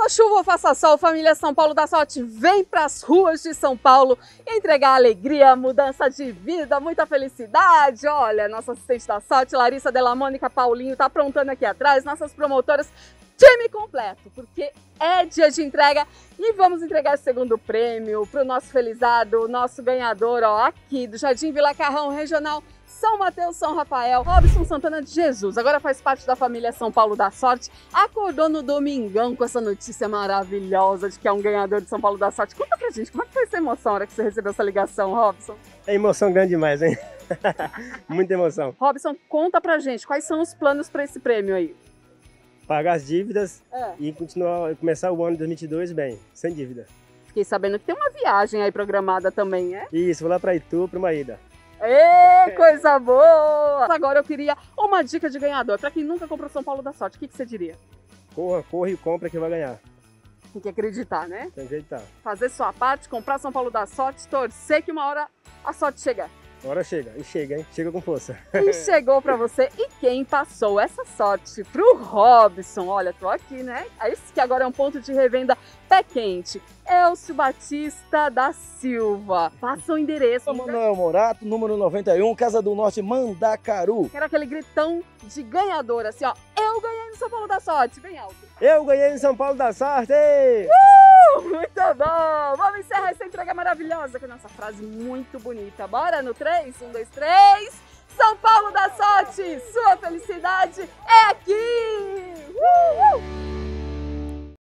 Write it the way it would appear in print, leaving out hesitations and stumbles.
Faça chuva ou faça sol, família São Paulo da Sorte vem para as ruas de São Paulo entregar alegria, mudança de vida, muita felicidade. Olha, nossa assistente da sorte, Larissa Della Mônica Paulinho, tá aprontando aqui atrás, nossas promotoras, time completo, porque é dia de entrega e vamos entregar o segundo prêmio para o nosso felizado, o nosso ganhador, ó, aqui do Jardim Vila Carrão Regional São Mateus, São Rafael, Robson Santana de Jesus. Agora faz parte da família São Paulo da Sorte. Acordou no domingão com essa notícia maravilhosa de que é um ganhador de São Paulo da Sorte. Conta pra gente, como é que foi essa emoção na hora que você recebeu essa ligação, Robson? É emoção grande demais, hein? Muita emoção. Robson, conta pra gente, quais são os planos para esse prêmio aí? Pagar as dívidas e começar o ano de 2022 bem, sem dívida. Fiquei sabendo que tem uma viagem aí programada também, é? Isso, vou lá para Itu, para uma ida. Ê, coisa boa! Agora eu queria uma dica de ganhador. Para quem nunca comprou São Paulo da Sorte, o que você diria? Corra e compra que vai ganhar. Tem que acreditar, né? Tem que acreditar. Fazer sua parte, comprar São Paulo da Sorte, torcer que uma hora a sorte chega. A hora chega, e chega, hein? Chega com força. E chegou para você. E quem passou essa sorte pro Robson? Olha, tô aqui, né? Esse que agora é um ponto de revenda pé quente. Elcio Batista da Silva. Passa o endereço. Manuel Morato, número 91, Casa do Norte, Mandacaru. Quero aquele gritão de ganhador, assim, ó. Eu ganhei no São Paulo da Sorte. Bem alto. Eu ganhei no São Paulo da Sorte! Muito bom! Vamos encerrar essa entrega maravilhosa com a nossa frase muito bonita. Bora no 3? 1, 2, 3. São Paulo da Sorte, sua felicidade é aqui!